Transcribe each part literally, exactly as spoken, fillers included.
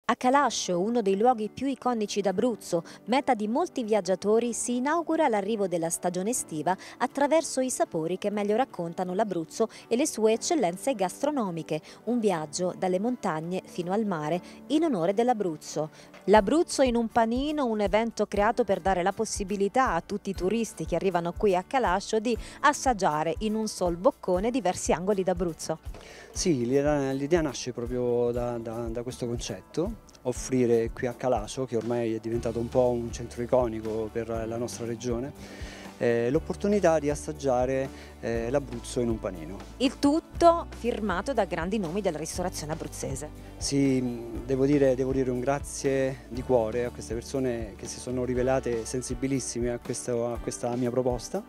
A Calascio, uno dei luoghi più iconici d'Abruzzo, meta di molti viaggiatori, si inaugura l'arrivo della stagione estiva attraverso i sapori che meglio raccontano l'Abruzzo e le sue eccellenze gastronomiche. Un viaggio dalle montagne fino al mare in onore dell'Abruzzo. L'Abruzzo in un panino, un evento creato per dare la possibilità a tutti i turisti che arrivano qui a Calascio di assaggiare in un sol boccone diversi angoli d'Abruzzo. Sì, l'idea nasce proprio da, da, da questo concetto, offrire qui a Calascio, che ormai è diventato un po' un centro iconico per la nostra regione, eh, l'opportunità di assaggiare eh, l'Abruzzo in un panino. Il tutto firmato da grandi nomi della ristorazione abruzzese. Sì, devo dire, devo dire un grazie di cuore a queste persone che si sono rivelate sensibilissime a, questo, a questa mia proposta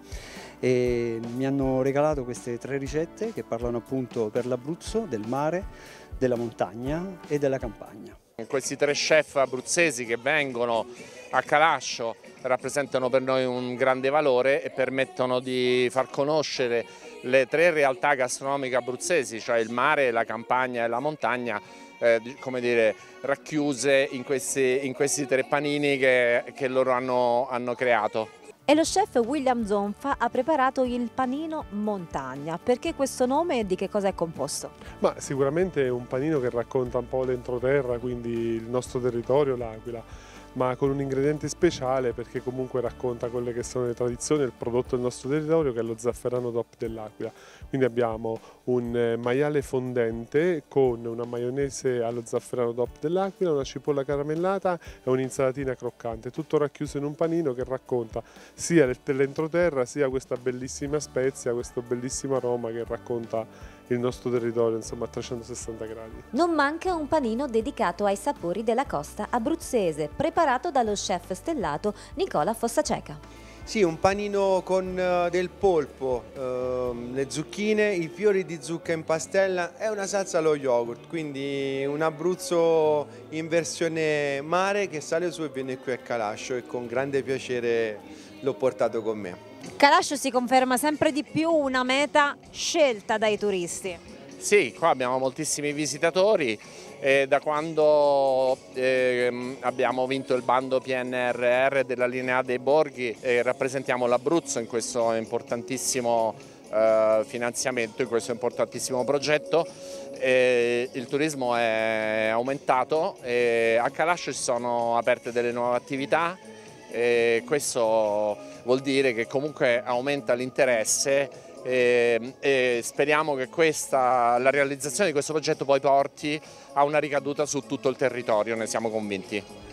e mi hanno regalato queste tre ricette che parlano appunto per l'Abruzzo, del mare, della montagna e della campagna. Questi tre chef abruzzesi che vengono a Calascio rappresentano per noi un grande valore e permettono di far conoscere le tre realtà gastronomiche abruzzesi, cioè il mare, la campagna e la montagna, eh, come dire, racchiuse in questi, in questi tre panini che, che loro hanno, hanno creato. E lo chef William Zonfa ha preparato il panino montagna. Perché questo nome e di che cosa è composto? Ma sicuramente è un panino che racconta un po' l'entroterra, quindi il nostro territorio, l'Aquila, ma con un ingrediente speciale perché comunque racconta quelle che sono le tradizioni e il prodotto del nostro territorio, che è lo zafferano D O P dell'Aquila. Quindi abbiamo un maiale fondente con una maionese allo zafferano D O P dell'Aquila, una cipolla caramellata e un'insalatina croccante, tutto racchiuso in un panino che racconta sia dell'entroterra sia questa bellissima spezia, questo bellissimo aroma che racconta il nostro territorio, insomma, a trecentosessanta gradi. Non manca un panino dedicato ai sapori della costa abruzzese, preparato dallo chef stellato Nicola Fossaceca. Sì, un panino con uh, del polpo, uh, le zucchine, i fiori di zucca in pastella e una salsa allo yogurt, quindi un Abruzzo in versione mare che sale su e viene qui a Calascio e con grande piacere l'ho portato con me. Calascio si conferma sempre di più una meta scelta dai turisti. Sì, qua abbiamo moltissimi visitatori e da quando eh, abbiamo vinto il bando P N R R della linea dei borghi eh, rappresentiamo l'Abruzzo in questo importantissimo eh, finanziamento, in questo importantissimo progetto. E il turismo è aumentato e a Calascio si sono aperte delle nuove attività. E questo vuol dire che comunque aumenta l'interesse e, e speriamo che questa, la realizzazione di questo progetto poi porti a una ricaduta su tutto il territorio, ne siamo convinti.